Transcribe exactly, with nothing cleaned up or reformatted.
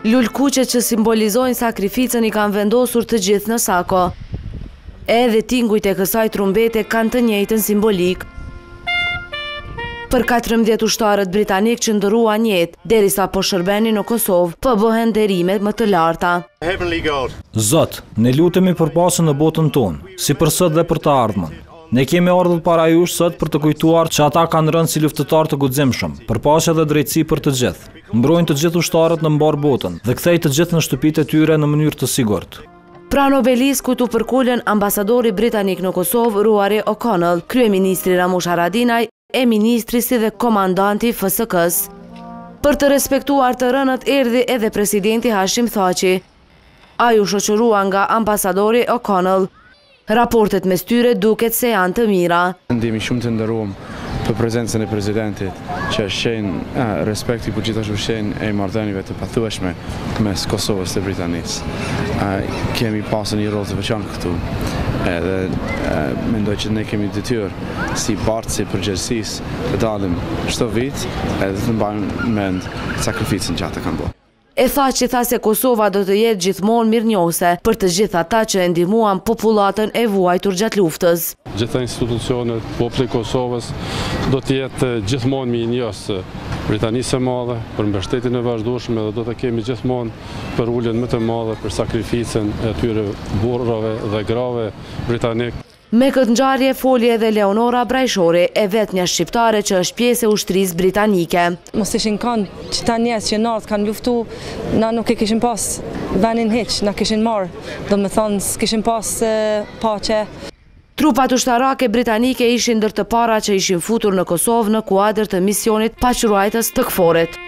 Lulkuqet që simbolizojnë sakrificën i kanë vendosur të gjithë në sako. Edhe tingujt e kësaj trumbete kanë të njëjtën simbolik. Për katërmbëdhjetë ushtarët britanik që ndëruan jetë, derisa po shërbenin në Kosovë, po bëhen derime më të larta. Zot, ne lutemi për paqen në botën tonë, si për sot dhe për të ardhmen. Ne kemi ardhur para jush sot për të kujtuar që ata kanë rënë si luftëtar të guximshëm, për paqe dhe drejtësi për të gjithë. Mbrojnë të gjithë ushtarët në mbar botën dhe kthej të gjithë në shtëpitë e tyre në mënyrë të sigurt. Pranë obeliskut u përkulen ambasadori britanik në Kosovë, Rory O'Connell, kryeministri Ramush Haradinaj, e ministri si dhe komandanti F S K-s. Për të respektuar të rënët erdhi edhe presidenti Hashim Thaçi. Ai u shoqërua nga ambasadori O'Connell. Raportet mes tyre duket se janë të mira. Ndihemi shumë të nderuar për prezencën e presidentit, që shenjë respekti, por gjithashtu shenjë e marrëdhënieve të pathueshme mes Kosovës dhe Britanisë. Kemi pasur një rol të veçantë këtu. Edhe mendoj që ne kemi detyrë si partë si përgjegjësisë të dalim çdo vit edhe të mbajmë mend sakrificën që ata kanë bërë. E Thaçi tha se Kosova do të jetë gjithmonë mirënjohëse për të gjithë ata që e ndihmuan popullatën e vuajtur gjatë luftës. Gjitha institucionet, populli i Kosovës do të jetë gjithmonë mirënjohës Britanisë së Madhe për mbështetjen e vazhdueshme dhe do të kemi gjithmonë për uljen më të madhe për sakrificën e atyre burrave dhe grave britanik. Me këtë ngjarje foli edhe Leonora Brajshori, e vetmja shqiptare që është pjesë e ushtrisë britanike. Mos ishin kanë që ta njerëz që natë kanë luftu, na nuk e kishin pas venin hiç, na kishin marrë, do me thonë s'kishin pas paqe. Trupat ushtarake britanike ishin ndër të para që ishin futur në Kosovë në kuadër të misionit paqëruajtës të Kforit.